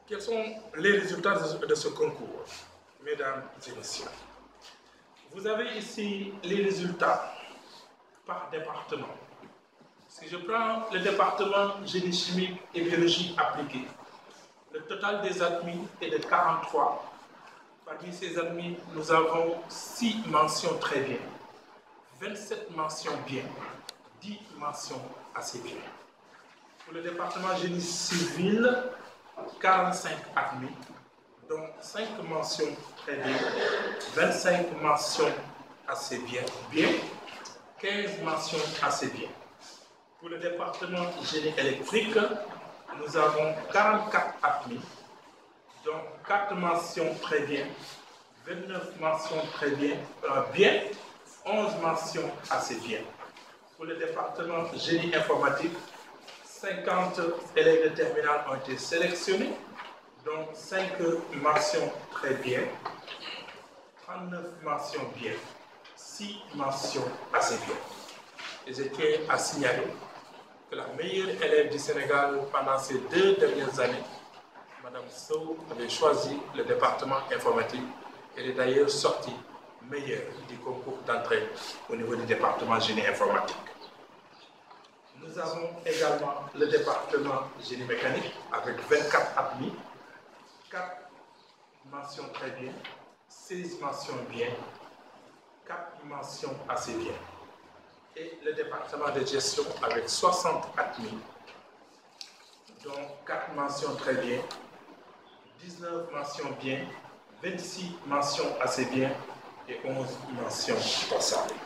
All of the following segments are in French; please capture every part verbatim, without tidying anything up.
Quels sont les résultats de ce concours, mesdames et messieurs? Vous avez ici les résultats par département. Si je prends le département génie chimique et biologie appliquée, le total des admis est de quarante-trois. Parmi ces admis, nous avons six mentions très bien, vingt-sept mentions bien, dix mentions assez bien. Pour le département génie civil, quarante-cinq admis, dont cinq mentions très bien, vingt-cinq mentions assez bien, bien, quinze mentions assez bien. Pour le département génie électrique, nous avons quarante-quatre admis, dont quatre mentions très bien, vingt-neuf mentions très bien, euh, bien, onze mentions assez bien. Pour le département génie informatique, cinquante élèves de terminale ont été sélectionnés, dont cinq mentions très bien, trente-neuf mentions bien, six mentions assez bien. Et je tiens à signaler que la meilleure élève du Sénégal pendant ces deux dernières années, Madame Sow, avait choisi le département informatique. Elle est d'ailleurs sortie meilleure du concours d'entrée au niveau du département génie informatique. Nous avons également le département génie mécanique avec vingt-quatre admis, quatre mentions très bien, seize mentions bien, quatre mentions assez bien. Et le département de gestion avec soixante admis, dont quatre mentions très bien, dix-neuf mentions bien, vingt-six mentions assez bien et onze mentions passables.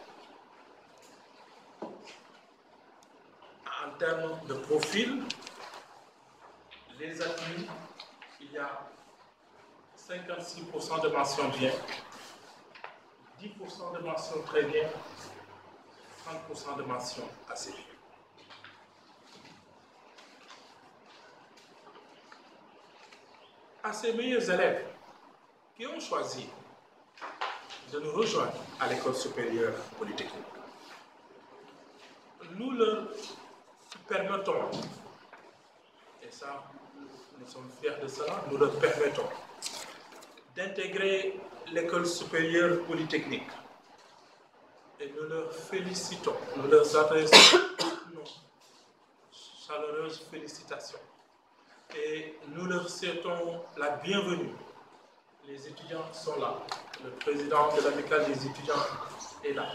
En termes de profil, les admis, il y a cinquante-six pour cent de mentions bien, dix pour cent de mentions très bien, trente pour cent de mentions assez bien. À ces meilleurs élèves qui ont choisi de nous rejoindre à l'école supérieure polytechnique, nous leur permettons, et ça, nous sommes fiers de cela, nous leur permettons d'intégrer l'école supérieure polytechnique. Et nous leur félicitons, nous leur adressons nos chaleureuses félicitations. Et nous leur souhaitons la bienvenue. Les étudiants sont là. Le président de l'amicale des étudiants est là.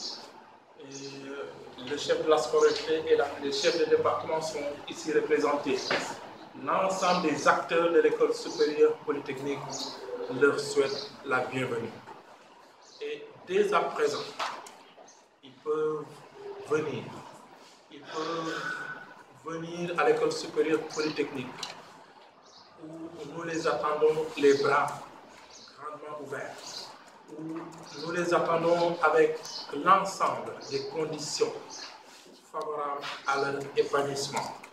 Et le chef de la scolarité est là. Les chefs de département sont ici représentés. L'ensemble des acteurs de l'école supérieure polytechnique leur souhaitent la bienvenue. Et dès à présent, ils peuvent venir. Ils peuvent venir à l'école supérieure polytechnique où nous les attendons les bras grandement ouverts, où nous les attendons avec l'ensemble des conditions favorables à leur épanouissement.